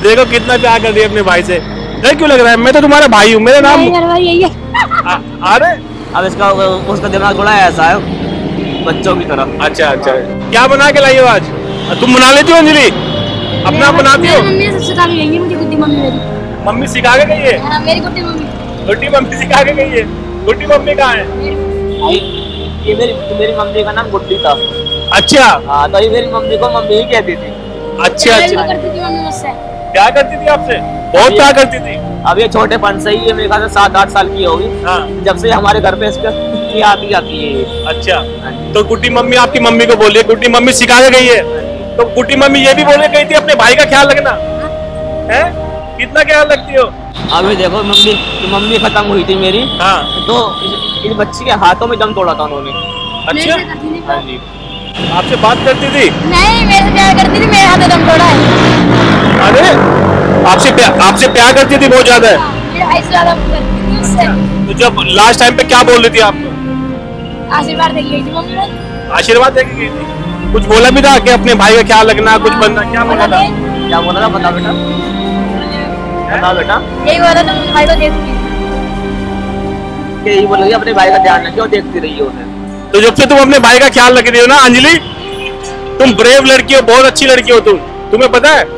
देखो कितना प्यार कर रही है अपने भाई से। डर क्यों लग रहा है? मैं तो तुम्हारा भाई हूँ, मेरा नाम यही है। अरे अब उसका दिमाग थोड़ा ऐसा है बच्चों की तरह। अच्छा अच्छा, क्या बना के लाई हो आज? तुम बना लेती हो अंजलि? अपना बनाती हो? मम्मी से सिखा के गई है मुझे, गुड्डी मम्मी मेरी। मम्मी सिखा के गई है? हाँ, मेरी गुड्डी मम्मी। गुड्डी मम्मी सिखा के गई है। गुड्डी मम्मी कहाँ है? ये मेरी मम्मी का नाम गुड्डी था। अच्छा हाँ, तो ये मेरी मम्मी को मम्मी ही कहती थी। अच्छा अच्छा, करती थी मम्मी मुझसे। क्या करती थी आपसे? बहुत प्यार करती थी। अब ये छोटेपन से ही है, मेरे ख्याल से 7-8 साल की होगी। हाँ। जब से हमारे घर पे इसका आती जाती है। अच्छा, तो गुड्डी मम्मी आपकी मम्मी को बोलिए गुड्डी मम्मी सिखा के गई है। तो गुड्डी मम्मी ये भी बोल के गई थी अपने भाई का ख्याल रखना है। कितना ख्याल रखती हो? अभी देखो मम्मी खत्म हुई थी मेरी। हाँ, तो इस बच्ची के हाथों में दम तोड़ा था उन्होंने। अच्छा, हाँ जी। आपसे बात करती थी? नहीं, मेरे से प्यार करती थी, मेरे हाथ दम तोड़ा है। अरे आपसे प्यार करती थी बहुत ज्यादा है? मेरे भाई से ज्यादा करती थी उससे। तो जब लास्ट टाइम पे क्या बोल रही थी आपको? आशीर्वाद दे गई थी मम्मी ने। आशीर्वाद दे के गई थी? कुछ बोला भी था कि अपने भाई का ख्याल रखना, कुछ बनना, क्या बोला था? क्या बोला था बता बेटा, बता बेटा। यही बोला था मुझे, भाई को देखती यही बोला अपने भाई का ध्यान रखिए और देखती रही उसे। तो जब से तुम अपने भाई का ख्याल रख रही हो ना अंजलि, तुम ब्रेव लड़की हो, बहुत अच्छी लड़की हो तुम। तुम्हें पता है